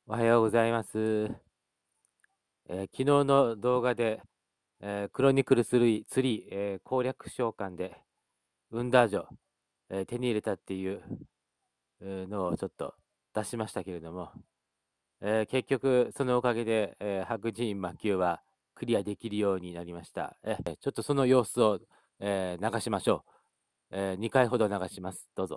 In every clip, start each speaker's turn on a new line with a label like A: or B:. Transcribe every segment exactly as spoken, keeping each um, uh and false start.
A: おはようございます。えー昨日の動画で、えークロニクルスリー、ツリーえー攻略召喚で、ウンダージョ、えー手に入れたっていうえーのをちょっと出しましたけれども、えー結局、そのおかげで、えー白人魔球はクリアできるようになりました。えーちょっとその様子を、えー流しましょう。えにかいほど流します。どうぞ。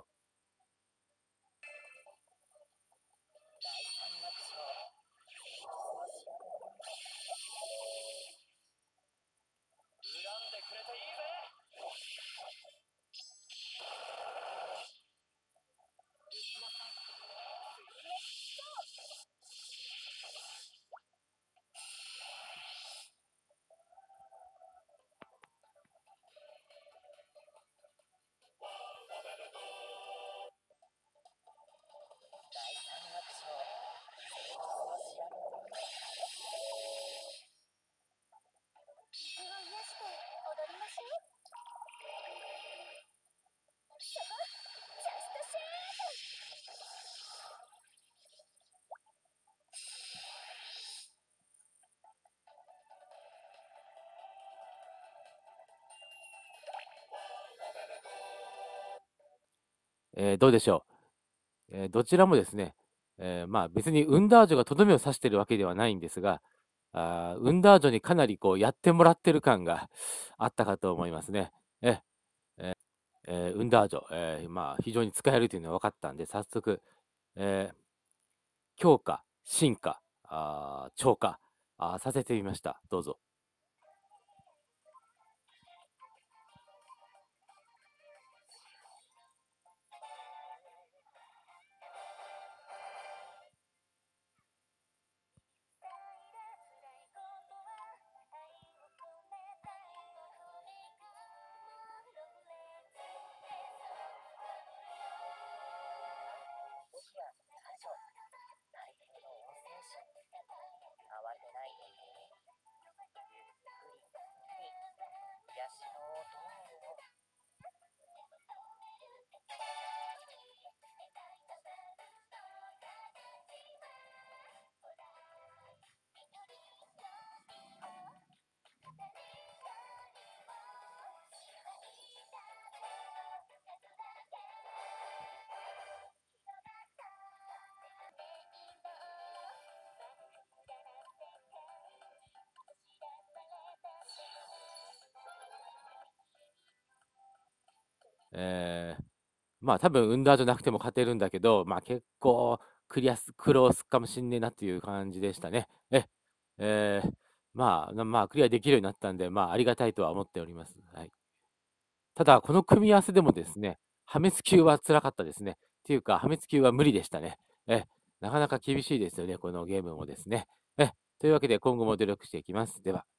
A: えーどうでしょう。えーどちらもですね、えーまあ別にウンダージョがとどめを刺してるわけではないんですが、あーウンダージョにかなりこうやってもらってる感があったかと思いますね。え、えーウンダージョ、えーまあ非常に使えるというのは分かったんで、早速、えー強化、進化、あー超過あーさせてみました。どうぞ。えーまあ多分ウンダージョなくても勝てるんだけど、まあ結構クリアす、苦労すっかもしんねえなっていう感じでしたね。え、えーまあ、なまあクリアできるようになったんで、まあありがたいとは思っております。はい。ただ、この組み合わせでもですね、破滅級は辛かったですね。っていうか、破滅級は無理でしたね。え、なかなか厳しいですよね、このゲームもですね。え、というわけで今後も努力していきます。では。